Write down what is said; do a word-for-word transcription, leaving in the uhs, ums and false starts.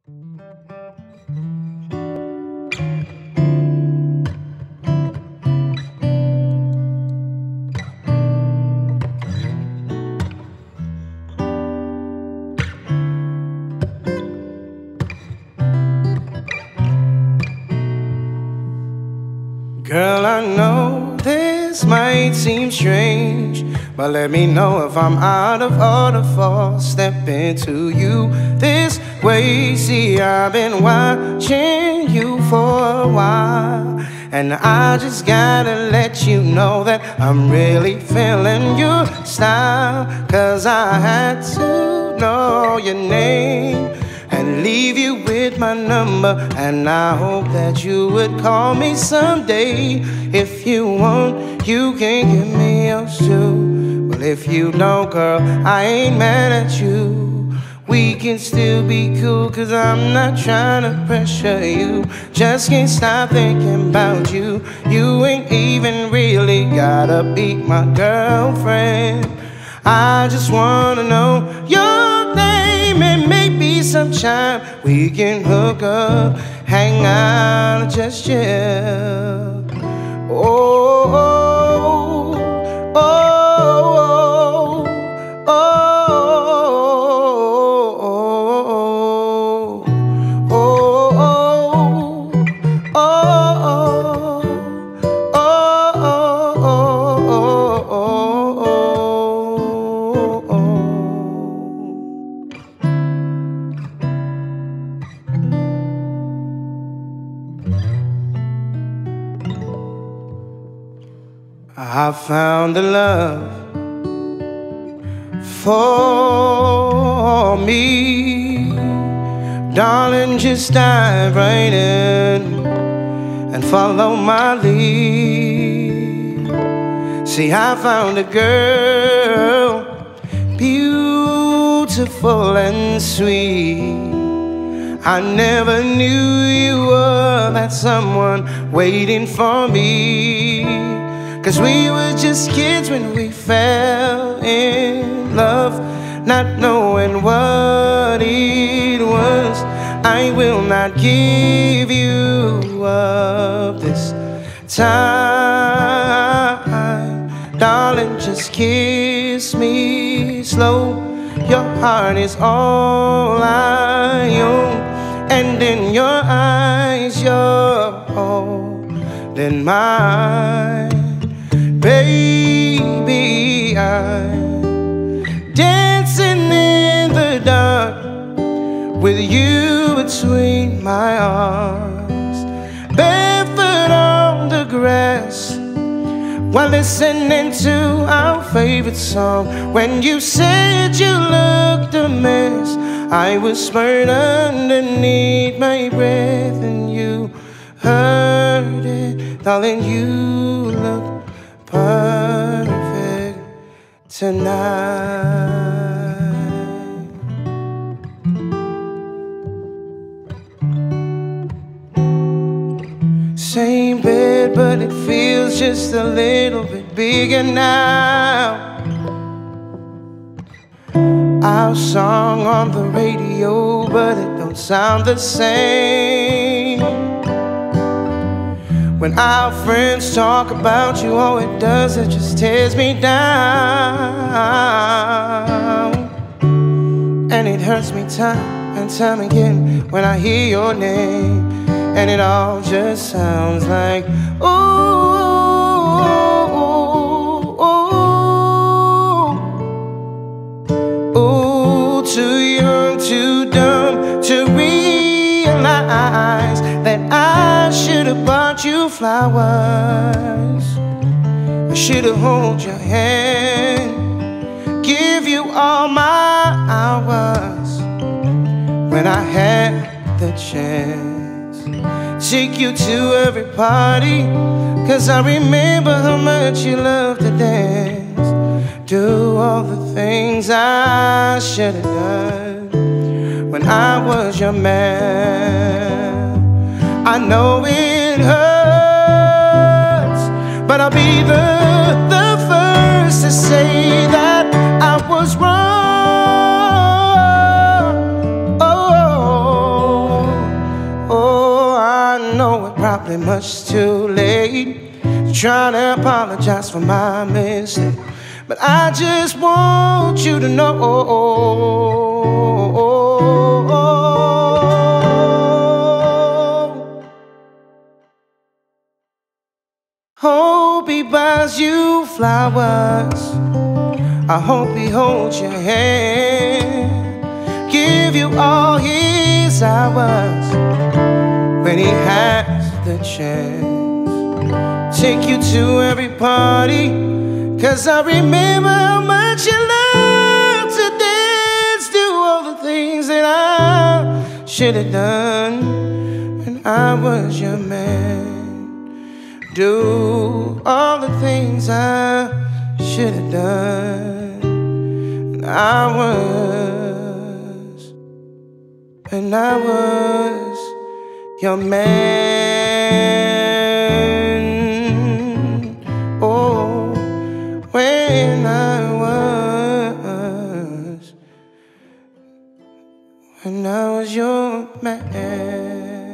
Girl, I know this might seem strange, but let me know if I'm out of order for stepping to you this way. See, I've been watching you for a while, and I just gotta let you know that I'm really feeling your style. Cause I had to know your name and leave you with my number, and I hope that you would call me someday. If you want, you can give me yours too. Well, if you don't, girl, I ain't mad at you. We can still be cool, cause I'm not trying to pressure you. Just can't stop thinking about you. You ain't even really gotta be my girlfriend. I just wanna know your name, and maybe sometime we can hook up, hang out, and just chill. Oh, oh, oh, oh, oh, oh, oh, oh, I found the love for me. Darling, just dive right in and follow my lead. See, I found a girl, beautiful and sweet. I never knew you were that someone waiting for me. Cause we were just kids when we fell in love, not knowing what it was. I will not give you up this time. Darling, just kiss me slow. Your heart is all I own, and in your eyes you're holding mine. Baby, I'm dancing in the dark with you between my arms, barefoot on the grass while listening to our favorite song. When you said you looked a mess, I whispered underneath my breath, and you heard it. Darling, you look perfect tonight. Same bed, but it feels just a little bit bigger now. Our song on the radio, but it don't sound the same. When our friends talk about you, all it does is just tears me down. And it hurts me time and time again when I hear your name, and it all just sounds like ooh, ooh, ooh, ooh. Too young, too dumb to realize that I should have bought you flowers. I should have held your hand, give you all my hours when I had the chance. Take you to every party, cause I remember how much you loved to dance. Do all the things I should have done when I was your man. I know it hurts, but I'll be the, the first to say that I was wrong. Oh, be much too late to try to apologize for my mistake. But I just want you to know, hope he buys you flowers, I hope he holds your hand, give you all his hours when he has the chance. Take you to every party, 'cause I remember how much you loved to dance. Do all the things that I should have done when I was your man. Do all the things I should have done when I was, when I was your man. Oh, when I was, when I was your man.